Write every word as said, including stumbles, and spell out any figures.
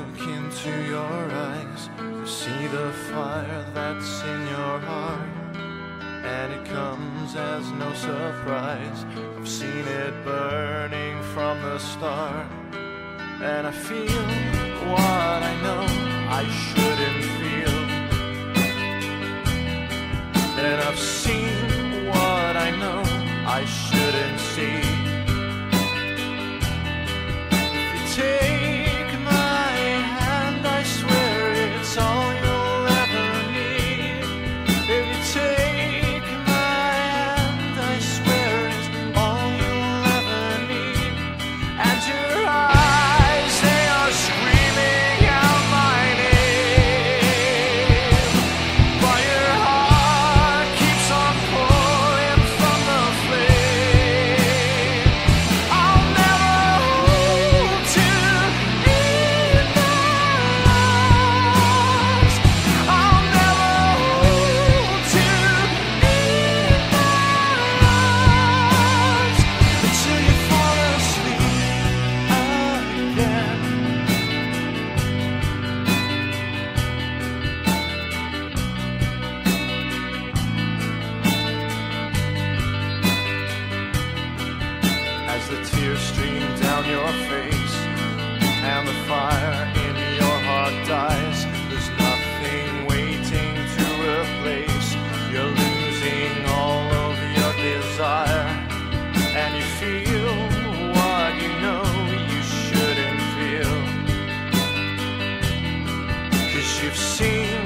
look into your eyes, you see the fire that's in your heart, and it comes as no surprise. I've seen it burning from the start, and I feel what I know I shouldn't feel, and I've seen what I know I shouldn't see. Take my hand, I swear it's all you'll ever need. If you take my hand, I swear it's all you'll ever need. And your eyes, they are screaming out my name, but your heart keeps on pulling from the flame. I'll never hold you in my arms. I'll never hold you in my arms until you fall asleep again. As the tears stream down your face and the fire in your heart dies, there's nothing waiting to replace. You're losing all of your desire, and you feel what you know you shouldn't feel, 'cause you've seen